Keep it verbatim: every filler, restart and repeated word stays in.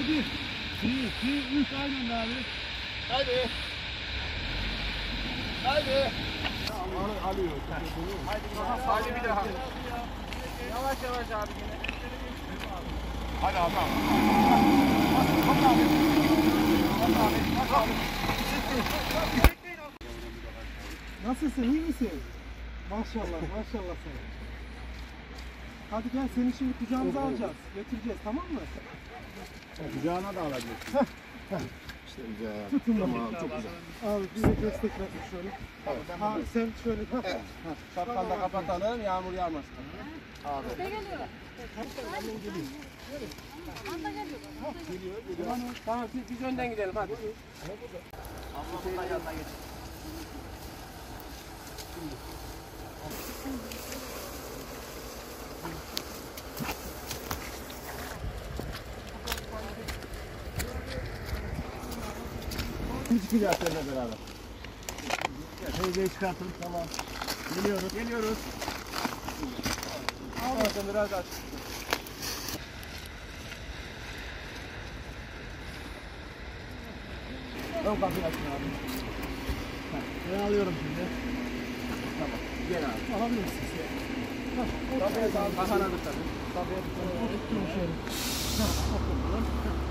Haydi. Bir, iki, üç aynen abi. Haydi. Haydi. Alıyor. Haydi bir daha. Haydi bir daha. Yavaş yavaş abi yine. Hadi abi. Hadi abi. Hadi abi. Hadi abi. Nasılsın? İyi misin? Maşallah, maşallah sana. Hadi gel seni şimdi kucağımıza alacağız. Götüreceğiz, tamam mı? Kucağına da alabilirsin. İşte güzel. Tutun Tamam, çok güzel. Abi bize destek ver şöyle. Ha, sen şöyle. Evet. Şapkanı da kapatalım, yağmur yağmasın. Abi. Ne geliyor? Geliyor. Anda geliyor. Geliyor, geliyor. Tamam, siz biz önden gidelim hadi. Ablamın da yanına geçin. Biz çıkacağız seninle beraber. Heybeyi çıkartın, tamam. Geliyoruz. Geliyoruz. Al biraz aç. Ön kapıyı açın abi. Ben alıyorum şimdi. Tamam. Gel abi. Alabilir misin? Tabii abi. Kafana dur tabii. Tabii. Oturtun şöyle. Hah, oturtun.